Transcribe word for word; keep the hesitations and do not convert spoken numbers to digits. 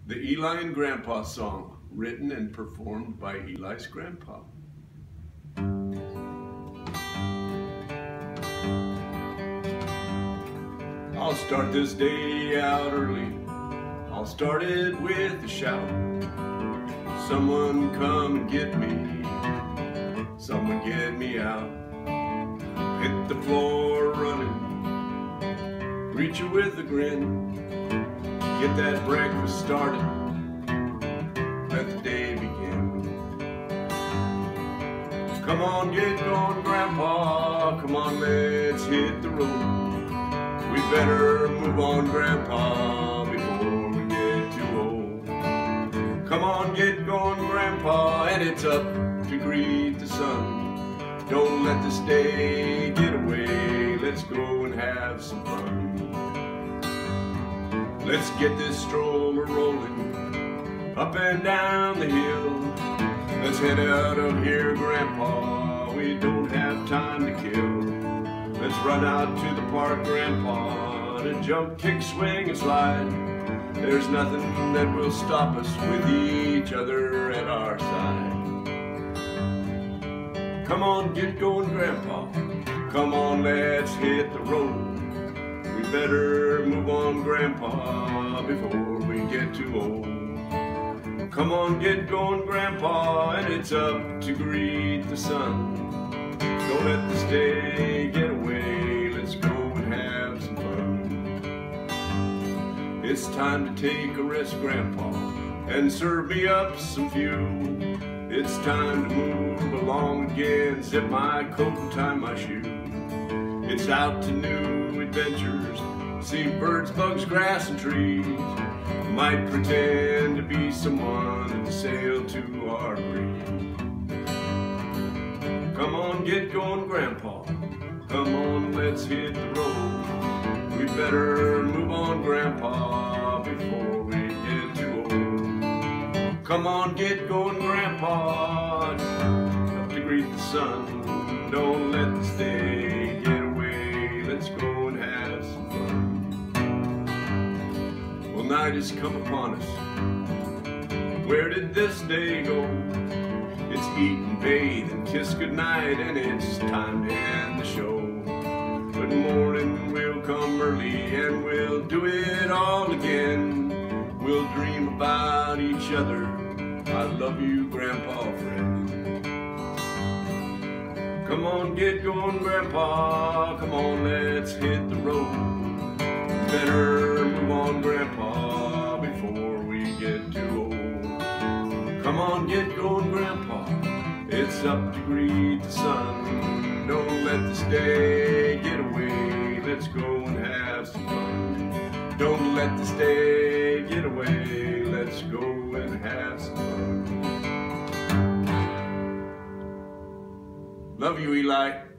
The Eli and Grandpa Song, written and performed by Eli's grandpa. I'll start this day out early. I'll start it with a shout. Someone come and get me. Someone get me out. Hit the floor running. Reach you with a grin. Get that breakfast started. Let the day begin. Come on, get going, Grandpa. Come on, let's hit the road. We better move on, Grandpa, before we get too old. Come on, get going, Grandpa, and it's up to greet the sun. Don't let this day get away. Let's go and have some fun. Let's get this stroller rolling up and down the hill. Let's head out of here, Grandpa. We don't have time to kill. Let's run out to the park, Grandpa, to jump, kick, swing, and slide. There's nothing that will stop us with each other at our side. Come on, get going, Grandpa. Come on, let's hit the road. We better move on, Grandpa, before we get too old. Come on, get going, Grandpa, and it's up to greet the sun. Don't let this day get away. Let's go and have some fun. It's time to take a rest, Grandpa, and serve me up some fuel. It's time to move along again. Zip my coat and tie my shoe. It's out to new adventures. See birds, bugs, grass, and trees. Might pretend to be someone and sail to our breeze. Come on, get going, Grandpa. Come on, let's hit the road. We better move on, Grandpa, before we get too old. Come on, get going, Grandpa, up to greet the sun. Don't let this day get away. Let's go and have some fun. Well, night has come upon us. Where did this day go? It's eat and bathe and kiss goodnight, and it's time to end the show. But morning will come early and we'll do it all again. We'll dream about each other. I love you, Grandpa, friend. Come on, get going, Grandpa. Come on, let's hit the road. Better move on, Grandpa, before we get too old. Come on, get going, Grandpa. It's up to greet the sun. Don't let this day get away. Let's go and have some fun. Don't let this day get away. Let's go and have some fun. Love you, Eli.